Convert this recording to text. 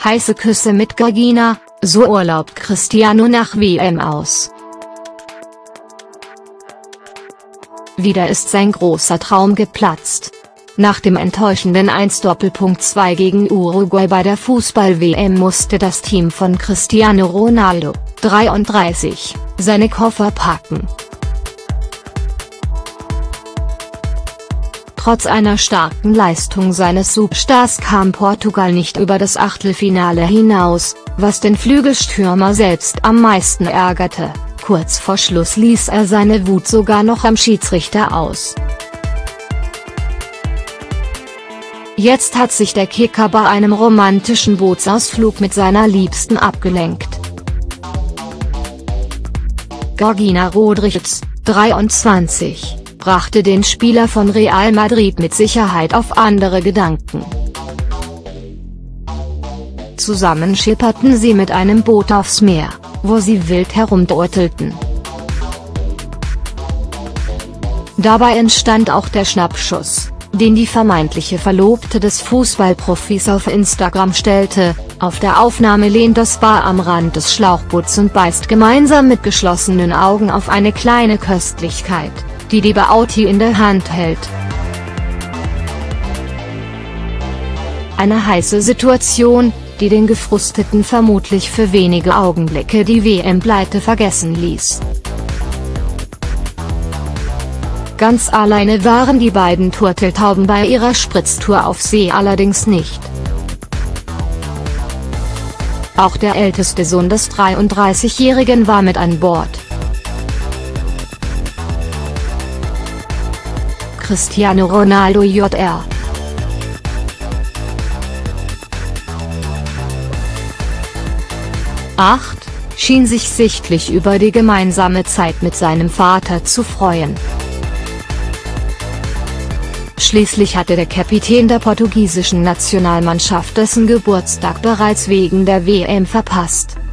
Heiße Küsse mit Georgina, so urlaubt Cristiano nach WM aus. Wieder ist sein großer Traum geplatzt. Nach dem enttäuschenden 1:2 gegen Uruguay bei der Fußball-WM musste das Team von Cristiano Ronaldo, 33, seine Koffer packen. Trotz einer starken Leistung seines Superstars kam Portugal nicht über das Achtelfinale hinaus, was den Flügelstürmer selbst am meisten ärgerte. Kurz vor Schluss ließ er seine Wut sogar noch am Schiedsrichter aus. Jetzt hat sich der Kicker bei einem romantischen Bootsausflug mit seiner Liebsten abgelenkt. Georgina Rodríguez, 23, brachte den Spieler von Real Madrid mit Sicherheit auf andere Gedanken. Zusammen schipperten sie mit einem Boot aufs Meer, wo sie wild herumdurtelten. Dabei entstand auch der Schnappschuss, den die vermeintliche Verlobte des Fußballprofis auf Instagram stellte. Auf der Aufnahme lehnt das Paar am Rand des Schlauchboots und beißt gemeinsam mit geschlossenen Augen auf eine kleine Köstlichkeit, die die Beauty in der Hand hält. Eine heiße Situation, die den Gefrusteten vermutlich für wenige Augenblicke die WM-Pleite vergessen ließ. Ganz alleine waren die beiden Turteltauben bei ihrer Spritztour auf See allerdings nicht. Auch der älteste Sohn des 33-Jährigen war mit an Bord. Cristiano Ronaldo Jr. schien sich sichtlich über die gemeinsame Zeit mit seinem Vater zu freuen. Schließlich hatte der Kapitän der portugiesischen Nationalmannschaft dessen Geburtstag bereits wegen der WM verpasst.